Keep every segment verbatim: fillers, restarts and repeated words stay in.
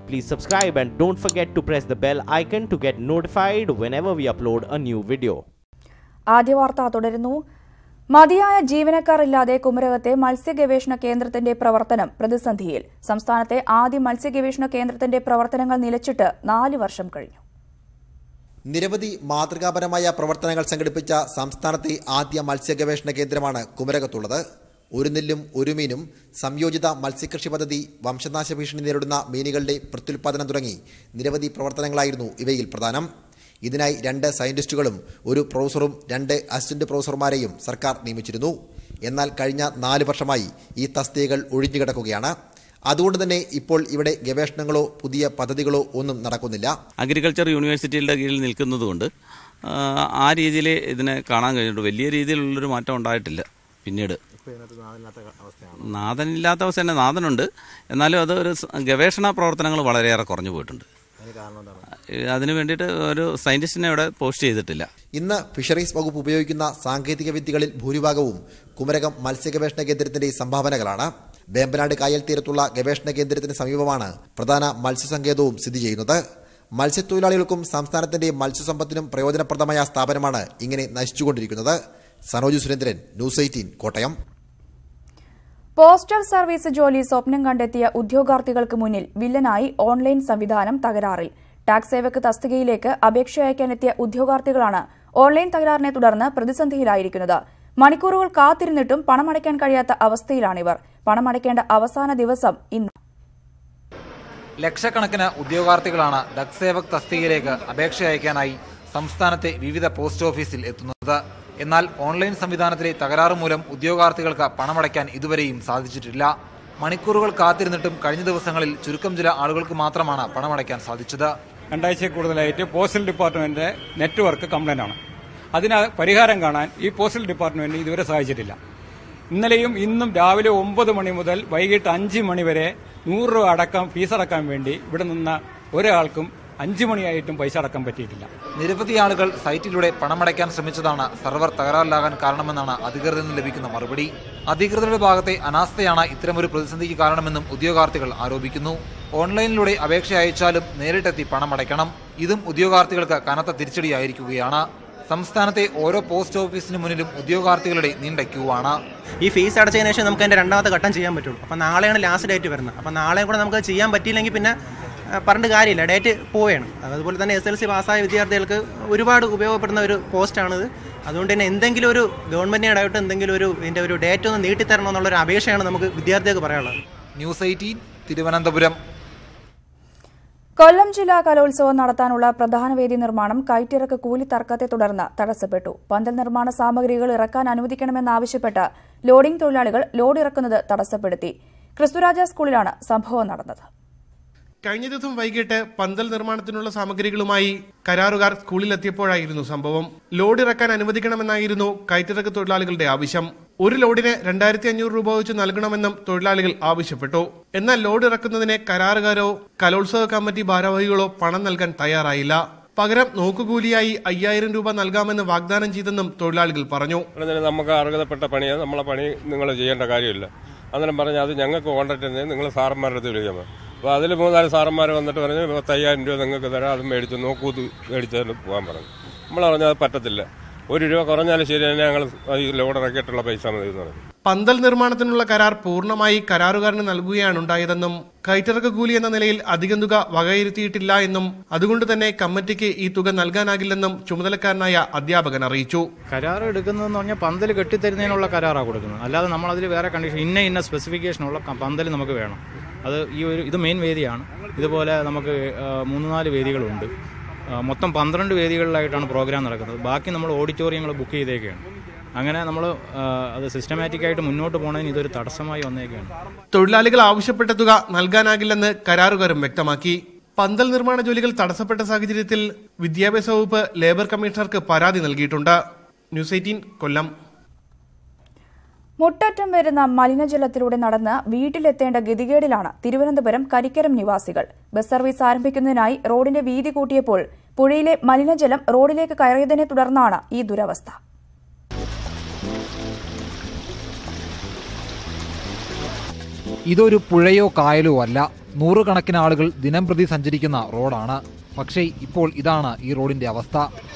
Please subscribe and don't forget to press the bell icon to get notified whenever we upload a new video. ആദ്യ വാർത്ത തുടരുന്നു. മതിയായ ജീവനക്കാരില്ലാതെ കുമരകത്തെ മത്സ്യഗവേഷണ കേന്ദ്രത്തിന്റെ പ്രവർത്തനം പ്രതിസന്ധിയിൽ. സംസ്ഥാനത്തെ ആദ്യ മത്സ്യഗവേഷണ കേന്ദ്രത്തിന്റെ പ്രവർത്തനങ്ങൾ നിലച്ചിട്ട് നാല് വർഷം കഴിഞ്ഞു. നിരവധി മാതൃകാപരമായ പ്രവർത്തനങ്ങൾ സംഘടിപ്പിച്ച സംസ്ഥാനത്തെ ആദ്യ മത്സ്യഗവേഷണ കേന്ദ്രമാണ് കുമരകത്തുള്ളത്. ഒരു നെല്ലും ഒരു മീനും സംയോജിത മത്സ്യകൃഷി പദ്ധതി, വംശനാശ ഭീഷണി നേരിടുന്ന മീനുകളുടെ പ്രത്യുൽപാദനം തുടങ്ങി നിരവധി പ്രവർത്തനങ്ങളായിരുന്നു ഇവയിൽ പ്രധാനം. ഇതിനായി രണ്ട് സയന്റിസ്റ്റുകളും ഒരു പ്രൊഫസറും രണ്ട് അസിസ്റ്റന്റ് പ്രൊഫസർമാരെയും സർക്കാർ നിയമിച്ചിരുന്നു. എന്നാൽ കഴിഞ്ഞ നാല് വർഷമായി ഈ തസ്തികകൾ ഒഴിഞ്ഞുകിടക്കുകയാണ്. അതുകൊണ്ട് തന്നെ ഇപ്പോൾ ഇവിടെ ഗവേഷണങ്ങളോ പുതിയ പദ്ധതികളോ ഒന്നും നടക്കുന്നില്ല. അഗ്രികൾച്ചർ യൂണിവേഴ്സിറ്റിയുടെ കീഴിൽ നിൽക്കുന്നതുകൊണ്ട് ആ രീതിയിൽ ഇതിനെ കാണാൻ കഴിഞ്ഞിട്ടുണ്ട്. വലിയ രീതിയിലുള്ളൊരു മാറ്റം ഉണ്ടായിട്ടില്ല. പിന്നീട് നാഥനില്ലാത്ത അവസ്ഥ തന്നെ, നാഥനുണ്ട്, എന്നാലും അത് ഒരു ഗവേഷണ പ്രവർത്തനങ്ങൾ വളരെയേറെ കുറഞ്ഞു പോയിട്ടുണ്ട്. അതിനു വേണ്ടിയിട്ട് ഒരു സയന്റിസ്റ്റിനെ ഇവിടെ പോസ്റ്റ് ചെയ്തിട്ടില്ല. ഇന്ന് ഫിഷറീസ് വകുപ്പ് ഉപയോഗിക്കുന്ന സാങ്കേതിക വിദ്യകളിൽ ഭൂരിഭാഗവും കുമരകം മത്സ്യഗവേഷണ കേന്ദ്രത്തിന്റെ സംഭാവനകളാണ്. വേമ്പനാട് കായൽ തീരത്തുള്ള ഗവേഷണ കേന്ദ്രത്തിന് സമീപമാണ് പ്രധാന മത്സ്യസങ്കേതവും സ്ഥിതി ചെയ്യുന്നത്. മത്സ്യത്തൊഴിലാളികൾക്കും സംസ്ഥാനത്തിന്റെ മത്സ്യസമ്പത്തിനും പ്രയോജനപ്രദമായ സ്ഥാപനമാണ് ഇങ്ങനെ നശിച്ചുകൊണ്ടിരിക്കുന്നത്. Sanoj Surendran, news eighteen, Kottayam. Postal service ജോലി സ്വപ്നം കണ്ടെത്തിയ ഉദ്യോഗാർത്ഥികൾക്ക് മുന്നിൽ വില്ലനായി ഓൺലൈൻ സംവിധാനം തകരാറിൽ. ടാക്സ് സേവക് തസ്തികയിലേക്ക് അപേക്ഷ അയക്കാനെത്തിയ ഉദ്യോഗാർത്ഥികളാണ് ഓൺലൈൻ തകരാറിനെ തുടർന്ന് പ്രതിസന്ധിയിലായിരിക്കുന്നത്. മണിക്കൂറുകൾ കാത്തിരുന്നിട്ടും പണമടയ്ക്കാൻ കഴിയാത്ത അവസ്ഥയിലാണിവർ. പണമടയ്ക്കേണ്ട അവസാന ദിവസം ഇന്ന്. ലക്ഷക്കണക്കിന് ഉദ്യോഗാർത്ഥികളാണ് ടാക്സ് സേവക് തസ്തികയിലേക്ക് അപേക്ഷ അയക്കാനായി സംസ്ഥാനത്തെ വിവിധ പോസ്റ്റ് ഓഫീസിൽ എത്തുന്നത്. എന്നാൽ ഓൺലൈൻ സംവിധാനത്തിലെ തകരാറ് മൂലം ഉദ്യോഗാർത്ഥികൾക്ക് പണമടയ്ക്കാൻ ഇതുവരെയും സാധിച്ചിട്ടില്ല. മണിക്കൂറുകൾ കാത്തിരുന്നിട്ടും കഴിഞ്ഞ ദിവസങ്ങളിൽ ചുരുക്കം ചില ആളുകൾക്ക് മാത്രമാണ് പണമടയ്ക്കാൻ സാധിച്ചത്. രണ്ടാഴ്ച കൂടുതലായിട്ട് പോസ്റ്റൽ ഡിപ്പാർട്ട്മെന്റ് നെറ്റ്വർക്ക് കംപ്ലൈന്റ് ആണ്. അതിന് പരിഹാരം കാണാൻ ഈ പോസ്റ്റൽ ഡിപ്പാർട്ട്മെന്റ് ഇതുവരെ സാധിച്ചിട്ടില്ല. ഇന്നലെയും ഇന്നും രാവിലെ ഒമ്പത് മണി മുതൽ വൈകിട്ട് അഞ്ച് മണി വരെ നൂറ് രൂപ അടക്കം ഫീസ് അടക്കാൻ വേണ്ടി ഇവിടെ നിന്ന ഒരാൾക്കും അഞ്ചു മണിയായിട്ടും പൈസ അടക്കാൻ പറ്റിയിട്ടില്ല. നിരവധി ആളുകൾ സൈറ്റിലൂടെ പണമടയ്ക്കാൻ ശ്രമിച്ചതാണ് സർവർ തകരാറിലാകാൻ കാരണമെന്നാണ് അധികൃതരിൽ നിന്ന് ലഭിക്കുന്ന മറുപടി. അധികൃതരുടെ ഭാഗത്തെ അനാസ്ഥയാണ് ഇത്തരമൊരു പ്രതിസന്ധിക്ക് കാരണമെന്നും ഉദ്യോഗാർത്ഥികൾ ആരോപിക്കുന്നു. ഓൺലൈനിലൂടെ അപേക്ഷ അയച്ചാലും നേരിട്ടെത്തി പണമടയ്ക്കണം. ഇതും ഉദ്യോഗാർത്ഥികൾക്ക് കനത്ത തിരിച്ചടിയായിരിക്കുകയാണ്. സംസ്ഥാനത്തെ ഓരോ പോസ്റ്റ് ഓഫീസിന് മുന്നിലും ഉദ്യോഗാർത്ഥികളുടെ നീണ്ട ക്യൂ ആണ്. ഈ ഫീസ് അടച്ചതിന് ശേഷം നമുക്ക് അതിന്റെ രണ്ടാമത്തെ ഘട്ടം ചെയ്യാൻ പറ്റുള്ളൂ. അപ്പം നാളെയാണ് ലാസ്റ്റ് ഡേറ്റ് വരുന്നത്. അപ്പം നാളെയും കൂടെ നമുക്ക് ചെയ്യാൻ പറ്റിയില്ലെങ്കിൽ പിന്നെ പറഞ്ഞിട്ട് കാര്യമില്ല, ഡേറ്റ് പോവുകയാണ്. അതുപോലെ തന്നെ എസ് എൽ സി പാസ്സായ വിദ്യാർത്ഥികൾക്ക് ഒരുപാട് ഉപയോഗപ്പെടുന്ന ഒരു പോസ്റ്റാണിത്. അതുകൊണ്ട് തന്നെ എന്തെങ്കിലും ഒരു ഗവൺമെന്റിനെ ഇടപെട്ട് എന്തെങ്കിലും ഒരു ഇതിന്റെ ഒരു ഡേറ്റ് ഒന്ന് നീട്ടിത്തരണം എന്നുള്ളൊരു അപേക്ഷയാണ് നമുക്ക് വിദ്യാർത്ഥികൾക്ക് പറയാനുള്ളത്. News eighteen, Thiruvananthapuram. കൊല്ലം ജില്ലാ കലോത്സവം നടത്താനുള്ള പ്രധാന വേദി നിർമ്മാണം കയറ്റിറക്ക് കൂലി തർക്കത്തെ തുടർന്ന് തടസ്സപ്പെട്ടു. പന്തൽ നിർമ്മാണ സാമഗ്രികൾ ഇറക്കാൻ അനുവദിക്കണമെന്നാവശ്യപ്പെട്ട് ലോഡിംഗ് തൊഴിലാളികൾ ലോഡ് ഇറക്കുന്നത് തടസ്സപ്പെടുത്തി. ക്രിസ്തുരാജ സ്കൂളിലാണ് സംഭവം നടന്നത്. കഴിഞ്ഞ ദിവസം വൈകിട്ട് പന്തൽ നിർമ്മാണത്തിനുള്ള സാമഗ്രികളുമായി കരാറുകാർ സ്കൂളിലെത്തിയപ്പോഴായിരുന്നു സംഭവം. ലോഡ് ഇറക്കാൻ അനുവദിക്കണമെന്നായിരുന്നു കയറ്റിറക്ക് തൊഴിലാളികളുടെ ആവശ്യം. ഒരു ലോഡിന് രണ്ടായിരത്തി അഞ്ഞൂറ് രൂപ വെച്ച് നൽകണമെന്നും തൊഴിലാളികൾ ആവശ്യപ്പെട്ടു. എന്നാൽ ലോഡ് ഇറക്കുന്നതിന് കരാറുകാരോ കലോത്സവ കമ്മിറ്റി ഭാരവാഹികളോ പണം നൽകാൻ തയ്യാറായില്ല. പകരം നോക്കുകൂലിയായി അയ്യായിരം രൂപ നൽകാമെന്ന് വാഗ്ദാനം ചെയ്തെന്നും തൊഴിലാളികൾ പറഞ്ഞു. നമുക്ക് അർഹതപ്പെട്ട പണിയാണ്, നമ്മളെ പണി നിങ്ങൾ ചെയ്യേണ്ട കാര്യമില്ല. അന്നേരം പറഞ്ഞാൽ അത് ഞങ്ങൾക്ക് കോൺട്രാക്ട് നിങ്ങൾ സാറന്മാരുടെ അടുത്ത് വിളിക്കാൻ. അപ്പോൾ അതിൽ മൂന്നാല് സാറന്മാർ വന്നിട്ട് പറഞ്ഞു പത്തയ്യായിരം രൂപ നിങ്ങൾക്ക് തരാം, അതും മേടിച്ചു നോക്കൂത് മേടിച്ചു പോകാൻ പറഞ്ഞു. നമ്മൾ പറഞ്ഞാൽ അത് പറ്റത്തില്ല, ഒരു രൂപ കുറഞ്ഞാലും ശരി തന്നെ ഞങ്ങൾ ലോഡ് ഇറക്കിയിട്ടുള്ള പൈസ മതി എന്ന് പറഞ്ഞു. പന്തൽ നിർമ്മാണത്തിനുള്ള കരാർ പൂർണ്ണമായി കരാറുകാരന് നൽകുകയാണ് ഉണ്ടായതെന്നും കയറ്റിറക്ക് കൂലി എന്ന നിലയിൽ അധികം തുക വകയിരുത്തിയിട്ടില്ല എന്നും അതുകൊണ്ട് തന്നെ കമ്മിറ്റിക്ക് ഈ തുക നൽകാനാകില്ലെന്നും ചുമതലക്കാരനായ അധ്യാപകൻ അറിയിച്ചു. കരാർ എടുക്കുന്നതെന്ന് പറഞ്ഞാൽ പന്തൽ കെട്ടിത്തരുന്നതിനുള്ള കരാറാണ് കൊടുക്കുന്നത്. അല്ലാതെ നമ്മളതിൽ വേറെ കണ്ടീഷൻ ഇന്ന ഇന്ന സ്പെസിഫിക്കേഷനുള്ള പന്തൽ നമുക്ക് വേണം. അത് ഈ ഒരു ഇത് മെയിൻ വേദിയാണ്. ഇതുപോലെ നമുക്ക് മൂന്ന് നാല് വേദികളുണ്ട്. മൊത്തം പന്ത്രണ്ട് വേദികളിലായിട്ടാണ് പ്രോഗ്രാം നടക്കുന്നത്. ബാക്കി നമ്മൾ ഓഡിറ്റോറിയങ്ങൾ ബുക്ക് ചെയ്തേക്കാണ്. അങ്ങനെ നമ്മൾ അത് സിസ്റ്റമാറ്റിക് ആയിട്ട് മുന്നോട്ട് പോകുന്നതിന് ഇതൊരു തടസ്സമായി വന്നേക്കാണ്. തൊഴിലാളികൾ ആവശ്യപ്പെട്ട തുക നൽകാനാകില്ലെന്ന് കരാറുകാരും വ്യക്തമാക്കി. പന്തൽ നിർമ്മാണ ജോലികൾ തടസ്സപ്പെട്ട സാഹചര്യത്തിൽ വിദ്യാഭ്യാസ വകുപ്പ് ലേബർ കമ്മീഷണർക്ക് പരാതി നൽകിയിട്ടുണ്ട്. ന്യൂസ് എയ്റ്റീൻ, കൊല്ലം. മുട്ടറ്റം വരുന്ന മലിനജലത്തിലൂടെ നടന്ന് വീട്ടിലെത്തേണ്ട ഗതികേടിലാണ് തിരുവനന്തപുരം കരിക്കരം നിവാസികൾ. ബസ് സർവീസ് ആരംഭിക്കുന്നതിനായി റോഡിന്റെ വീതി കൂട്ടിയപ്പോൾ പുഴയിലെ മലിനജലം റോഡിലേക്ക് കയറിയതിനെ തുടർന്നാണ് ഈ ദുരവസ്ഥ. ഇതൊരു പുഴയോ കായലോ അല്ല, നൂറുകണക്കിന് ആളുകൾ ദിനംപ്രതി സഞ്ചരിക്കുന്ന റോഡാണ്. പക്ഷേ ഇപ്പോൾ ഇതാണ് ഈ റോഡിന്റെ അവസ്ഥ.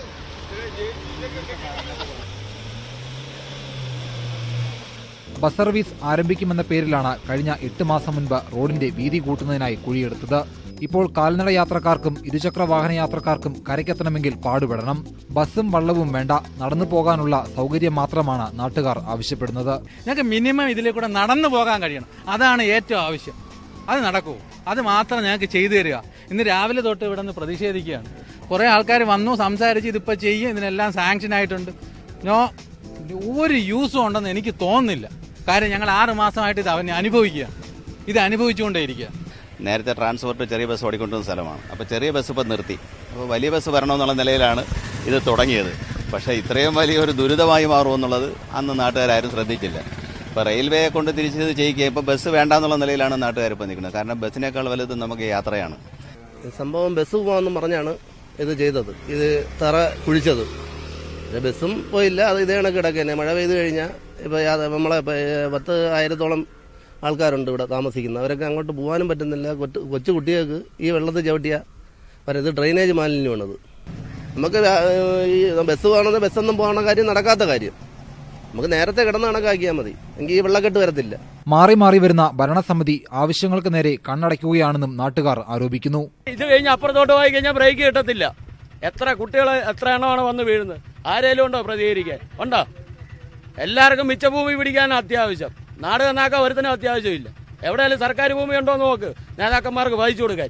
ബസ് സർവീസ് ആരംഭിക്കുമെന്ന പേരിലാണ് കഴിഞ്ഞ എട്ട് മാസം മുൻപ് റോഡിന്റെ വീതി കൂട്ടുന്നതിനായി കുഴിയെടുത്തത്. ഇപ്പോൾ കാൽനട യാത്രക്കാർക്കും ഇരുചക്ര വാഹന യാത്രക്കാർക്കും കരയ്ക്കെത്തണമെങ്കിൽ പാടുപെടണം. ബസ്സും വള്ളവും വേണ്ട, നടന്നു പോകാനുള്ള സൗകര്യം മാത്രമാണ് നാട്ടുകാർ ആവശ്യപ്പെടുന്നത്. ഞങ്ങൾക്ക് മിനിമം ഇതിലേക്കൂടെ നടന്നു പോകാൻ കഴിയണം, അതാണ് ഏറ്റവും ആവശ്യം. അത് നടക്കൂ, അത് മാത്രം ഞങ്ങൾക്ക് ചെയ്തു തരിക. ഇന്ന് രാവിലെ തൊട്ട് ഇവിടെ നിന്ന് പ്രതിഷേധിക്കുകയാണ്. കുറേ ആൾക്കാർ വന്നു സംസാരിച്ച് ഇതിപ്പോൾ ചെയ്യും, ഇതിനെല്ലാം സാങ്ഷൻ ആയിട്ടുണ്ട്. നോ, ഒരു യൂസും ഉണ്ടെന്ന് എനിക്ക് തോന്നുന്നില്ല. കാര്യം ഞങ്ങൾ ആറ് മാസമായിട്ട് ഇത് അവനെ അനുഭവിക്കുക, ഇത് അനുഭവിച്ചുകൊണ്ടേയിരിക്കുക. നേരത്തെ ട്രാൻസ്പോർട്ട് ചെറിയ ബസ് ഓടിക്കൊണ്ടിരുന്ന സ്ഥലമാണ്. അപ്പോൾ ചെറിയ ബസ് ഇപ്പം നിർത്തി. അപ്പോൾ വലിയ ബസ് വരണമെന്നുള്ള നിലയിലാണ് ഇത് തുടങ്ങിയത്. പക്ഷേ ഇത്രയും വലിയൊരു ദുരിതമായി മാറുമെന്നുള്ളത് അന്ന് നാട്ടുകാരും ശ്രദ്ധിച്ചില്ല. ഇപ്പോൾ റെയിൽവേയെ കൊണ്ട് തിരിച്ചത് ചെയ്യിക്കുക. ഇപ്പോൾ ബസ് വേണ്ടാന്നുള്ള നിലയിലാണ് നാട്ടുകാർ ഇപ്പോൾ നിൽക്കുന്നത്. കാരണം ബസ്സിനേക്കാൾ വലുത് നമുക്ക് യാത്രയാണ്. സംഭവം ബസ് പോകാമെന്ന് പറഞ്ഞാണ് ഇത് ചെയ്തത്, ഇത് തറ കുഴിച്ചത്. ബസ്സും പോയില്ല, അത് ഇതേ കണക്ക് കിടക്കുക. മഴ പെയ്ത് കഴിഞ്ഞാൽ ഇപ്പോൾ നമ്മളെ പത്ത് ആയിരത്തോളം ആൾക്കാരുണ്ട് ഇവിടെ താമസിക്കുന്നത്. അവരൊക്കെ അങ്ങോട്ട് പോകാനും പറ്റുന്നില്ല. കൊച്ചു കൊച്ചു കുട്ടികൾക്ക് ഈ വെള്ളത്തിൽ ചവിട്ടിയ പറയുന്നത് ഡ്രെയിനേജ് മാലിന്യമാണത്. നമുക്ക് ഈ ബസ് പോകണമെന്ന് ബസ്സൊന്നും പോകുന്ന കാര്യം നടക്കാത്ത കാര്യം. നമുക്ക് നേരത്തെ കിടന്ന് കണക്കാക്കിയാൽ മതി, എങ്കിൽ ഈ വെള്ളക്കെട്ട് വരത്തില്ല. മാറി മാറി വരുന്ന ഭരണസമിതി ആവശ്യങ്ങൾക്ക് നേരെ കണ്ണടയ്ക്കുകയാണെന്നും നാട്ടുകാർ ആരോപിക്കുന്നു. ഇത് കഴിഞ്ഞ് അപ്പുറത്തോട്ട് പോയി കഴിഞ്ഞാൽ ബ്രേക്ക് കിട്ടത്തില്ല. എത്ര കുട്ടികൾ എത്ര എണ്ണമാണ് വന്ന് വീഴുന്നത്? ആരേലും ഉണ്ടോ പ്രതികരിക്കാൻ? ഉണ്ടോ? എല്ലാവർക്കും മിച്ചഭൂമി പിടിക്കാനാണ് അത്യാവശ്യം. നാട് നന്നാക്കാൻ ഒരുത്തിനും അത്യാവശ്യമില്ല. എവിടെയാലും സർക്കാർ ഭൂമി ഉണ്ടോ എന്ന് നോക്ക്, നേതാക്കന്മാർക്ക് വഹിച്ചു കൊടുക്കാൻ.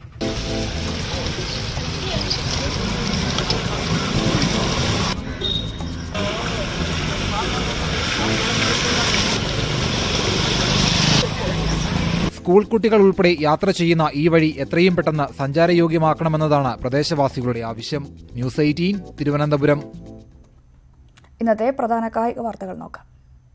സ്കൂൾ കുട്ടികൾ ഉൾപ്പെടെ യാത്ര ചെയ്യുന്ന ഈ വഴി എത്രയും പെട്ടെന്ന് സഞ്ചാരയോഗ്യമാക്കണമെന്നതാണ് പ്രദേശവാസികളുടെ ആവശ്യം. News eighteen Thiruvananthapuram. ഇന്നത്തെ പ്രധാന കായിക വാർത്തകൾ നോക്കാം.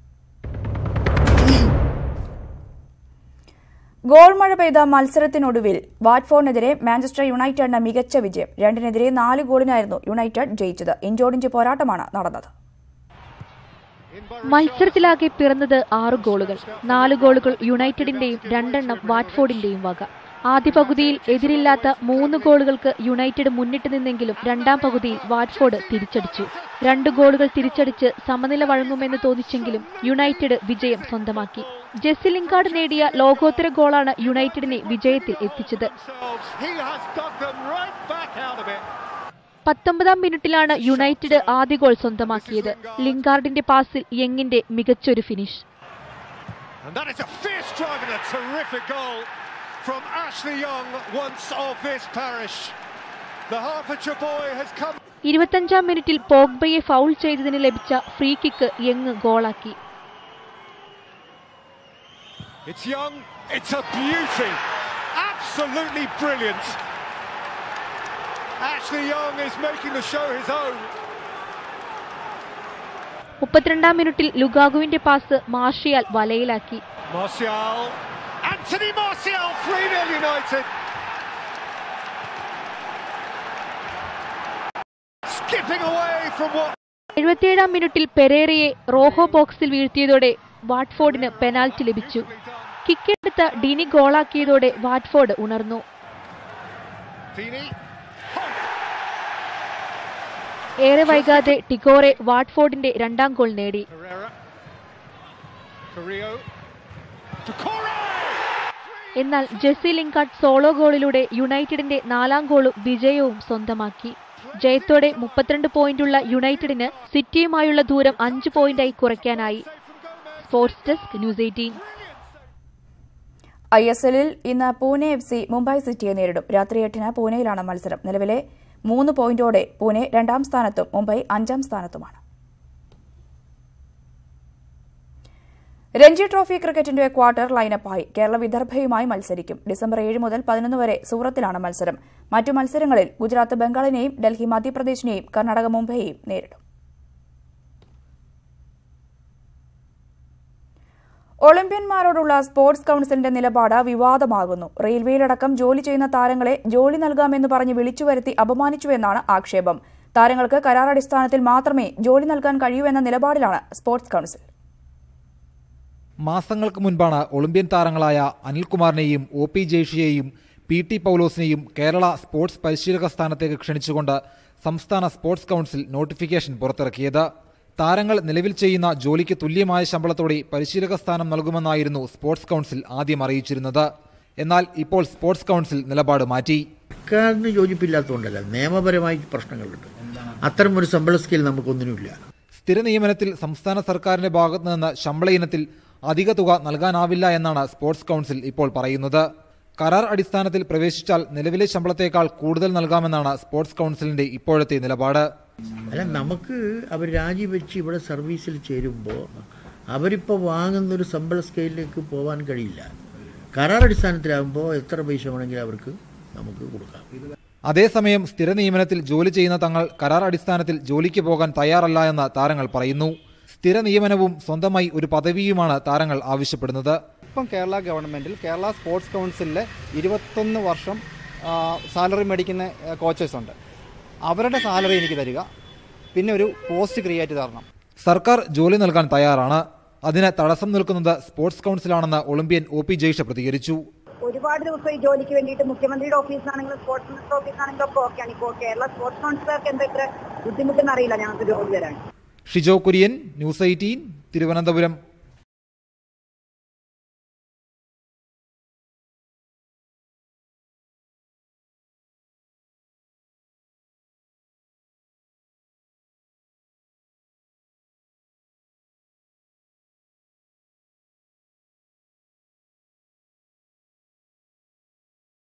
ഗോൾ മഴ പെയ്ത മത്സരത്തിനൊടുവിൽ വാറ്റ്ഫോർഡിനെതിരെ മാഞ്ചസ്റ്റർ യുണൈറ്റഡിന് മികച്ച വിജയം. രണ്ടിനെതിരെ നാല് ഗോളിനായിരുന്നു യുണൈറ്റഡ് ജയിച്ചത്. ഇഞ്ചോടിഞ്ച് പോരാട്ടമാണ് നടന്നത്. മത്സരത്തിലാകെ പിറന്നത് ആറ് ഗോളുകൾ. നാല് ഗോളുകൾ യുണൈറ്റഡിന്റെയും രണ്ടെണ്ണം വാറ്റ്ഫോർഡിന്റെയും വക. ആദ്യ പകുതിയിൽ എതിരില്ലാത്ത മൂന്ന് ഗോളുകൾക്ക് യുണൈറ്റഡ് മുന്നിട്ട് നിന്നെങ്കിലും രണ്ടാം പകുതിയിൽ വാറ്റ്ഫോർഡ് തിരിച്ചടിച്ചു. രണ്ട് ഗോളുകൾ തിരിച്ചടിച്ച് സമനില വഴങ്ങുമെന്ന് തോന്നിച്ചെങ്കിലും യുണൈറ്റഡ് വിജയം സ്വന്തമാക്കി. ജെസ്സി ലിങ്കാർഡ് നേടിയ ലോകോത്തര ഗോളാണ് യുണൈറ്റഡിനെ വിജയത്തിൽ എത്തിച്ചത്. പത്തൊമ്പതാം മിനിറ്റിലാണ് യുണൈറ്റഡ് ആദ്യ ഗോൾ സ്വന്തമാക്കിയത്. ലിങ്കാർഡിന്റെ പാസിൽ യങ്ങിന്റെ മികച്ചൊരു ഫിനിഷ്. ഇരുപത്തഞ്ചാം മിനിറ്റിൽ പോഗ്ബയെ ഫൗൾ ചെയ്തതിന് ലഭിച്ച ഫ്രീ കിക്ക് യങ് ഗോളാക്കി. മുപ്പത്തിരണ്ടാം മിനിറ്റിൽ ലുഗാഗുവിന്റെ പാസ് മാർഷിയാൽ വലയിലാക്കി. എഴുപത്തിയേഴാം മിനിറ്റിൽ പെരേറയെ റോഹോ ബോക്സിൽ വീഴ്ത്തിയതോടെ വാറ്റ്ഫോർഡിന് പെനാൽറ്റി ലഭിച്ചു. കിക്കെടുത്ത ഡിനി ഗോളാക്കിയതോടെ വാറ്റ്ഫോർഡ് ഉണർന്നു. ഏറെ വൈകാതെ ടിഗോറെ വാട്ട്ഫോർഡിന്റെ രണ്ടാം ഗോൾ നേടി. എന്നാൽ ജെസ്സി ലിങ്കാർഡ് സോളോ ഗോളിലൂടെ യുണൈറ്റഡിന്റെ നാലാം ഗോളും വിജയവും സ്വന്തമാക്കി. ജയത്തോടെ മുപ്പത്തിരണ്ട് പോയിന്റുള്ള യുണൈറ്റഡിന് സിറ്റിയുമായുള്ള ദൂരം അഞ്ച് പോയിന്റായി കുറയ്ക്കാനായി. Sports desk news eighteen. I S എല്ലിൽ ഇന്ന് പൂനെ എഫ് സി മുംബൈ സിറ്റിയെ നേരിടും. രാത്രി എട്ടിന് പൂനെയിലാണ് മത്സരം. നിലവിലെ മൂന്ന് പോയിന്റോടെ പൂനെ രണ്ടാം സ്ഥാനത്തും മുംബൈ അഞ്ചാം സ്ഥാനത്തുമാണ്. രഞ്ജി ട്രോഫി ക്രിക്കറ്റിന്റെ ക്വാർട്ടർ ലൈനപ്പായി കേരള വിദർഭയുമായി മത്സരിക്കും. ഡിസംബർ ഏഴ് മുതൽ പതിനൊന്ന് വരെ സൂറത്തിലാണ് മത്സരം. മറ്റു മത്സരങ്ങളിൽ ഗുജറാത്ത് ബംഗാളിനെയും ഡൽഹി മധ്യപ്രദേശിനെയും കർണാടക മുംബൈയെയും നേരിടും. ഒളിമ്പ്യന്മാരോടുള്ള സ്പോർട്സ് കൌൺസിലിന്റെ നിലപാട് വിവാദമാകുന്നു. റെയിൽവേയിലടക്കം ജോലി ചെയ്യുന്ന താരങ്ങളെ ജോലി നൽകാമെന്ന് പറഞ്ഞ് വിളിച്ചുവരുത്തി അപമാനിച്ചുവെന്നാണ് ആക്ഷേപം. താരങ്ങൾക്ക് കരാറടിസ്ഥാനത്തിൽ മാത്രമേ ജോലി നൽകാൻ കഴിയൂ എന്ന നിലപാടിലാണ് സ്പോർട്സ് കൌൺസിൽ. മാസങ്ങൾക്ക് മുൻപാണ് ഒളിമ്പ്യൻ താരങ്ങളായ അനിൽകുമാറിനെയും ഒ പി ജയ്ഷിയെയും പി ടി പൗലോസിനെയും കേരള സ്പോർട്സ് പരിശീലക സ്ഥാനത്തേക്ക് ക്ഷണിച്ചുകൊണ്ട് സംസ്ഥാന സ്പോർട്സ് കൌൺസിൽ നോട്ടിഫിക്കേഷൻ പുറത്തിറക്കിയത്. താരങ്ങൾ നിലവിൽ ചെയ്യുന്ന ജോലിക്ക് തുല്യമായ ശമ്പളത്തോടെ പരിശീലക സ്ഥാനം നൽകുമെന്നായിരുന്നു സ്പോർട്സ് കൌൺസിൽ ആദ്യം അറിയിച്ചിരുന്നത്. എന്നാൽ ഇപ്പോൾ സ്പോർട്സ് കൌൺസിൽ നിലപാട് മാറ്റി. സർക്കാരിന് യോജിപ്പില്ലാത്തതുകൊണ്ടല്ല, നിയമപരമായി പ്രശ്നങ്ങളുണ്ട്. അത്തരം ഒരു ശമ്പള സ്കെയിൽ നമുക്കൊന്നിനുമില്ല. സ്ഥിര നിയമനത്തിൽ സംസ്ഥാന സർക്കാരിന്റെ ഭാഗത്തു നിന്ന് ശമ്പള ഇനത്തിൽ അധിക തുക നൽകാനാവില്ല എന്നാണ് സ്പോർട്സ് കൌൺസിൽ ഇപ്പോൾ പറയുന്നത്. കരാർ അടിസ്ഥാനത്തിൽ പ്രവേശിച്ചാൽ നിലവിലെ ശമ്പളത്തേക്കാൾ കൂടുതൽ നൽകാമെന്നാണ് സ്പോർട്സ് കൌൺസിലിന്റെ ഇപ്പോഴത്തെ നിലപാട്. അല്ല, നമുക്ക് അവർ രാജിവെച്ച് ഇവിടെ സർവീസിൽ ചേരുമ്പോൾ അവരിപ്പോൾ വാങ്ങുന്നൊരു ശമ്പള സ്കെയിലിലേക്ക് പോകാൻ കഴിയില്ല. കരാർ അടിസ്ഥാനത്തിലാകുമ്പോൾ എത്ര പൈസ വേണമെങ്കിലും അവർക്ക് നമുക്ക് കൊടുക്കാം. അതേസമയം സ്ഥിര നിയമനത്തിൽ ജോലി ചെയ്യുന്ന തങ്ങൾ കരാർ അടിസ്ഥാനത്തിൽ ജോലിക്ക് പോകാൻ തയ്യാറല്ല എന്ന് താരങ്ങൾ പറയുന്നു. സ്ഥിര നിയമനവും സ്വന്തമായി ഒരു പദവിയുമാണ് താരങ്ങൾ ആവശ്യപ്പെടുന്നത്. ഇപ്പം കേരള ഗവൺമെന്റിൽ കേരള സ്പോർട്സ് കൗൺസിലിലെ ഇരുപത്തൊന്ന് വർഷം സാലറി മേടിക്കുന്ന കോച്ചേഴ്സ് ഉണ്ട്. അവരുടെ സാലറി എനിക്ക് തരിക, പിന്നെ ഒരു പോസ്റ്റ് ക്രിയേറ്റ് തരണം. സർക്കാർ ജോലി നൽകാൻ തയ്യാറാണ്. അതിന് തടസ്സം നിൽക്കുന്നത് സ്പോർട്സ് കൌൺസിലാണെന്ന് ഒളിമ്പ്യൻ ഒ പി ജയ്ഷ പ്രതികരിച്ചു. ഒരുപാട് ദിവസം ഈ ജോലിക്ക് വേണ്ടിയിട്ട് മുഖ്യമന്ത്രിയുടെ ഓഫീസാണെങ്കിലും സ്പോർട്സ് മിനിസ്റ്റർ ഓഫീസാണെങ്കിലും ഒക്കെ ഓക്കെയാണ്. ഇപ്പോൾ കേരള സ്പോർട്സ് കൗൺസിലർക്ക് എന്താ ഇത്ര ബുദ്ധിമുട്ടെന്ന് അറിയില്ല ഞങ്ങൾക്ക് ജോലി തരാൻ. Shijo Kurian, news eighteen, Thiruvananthapuram.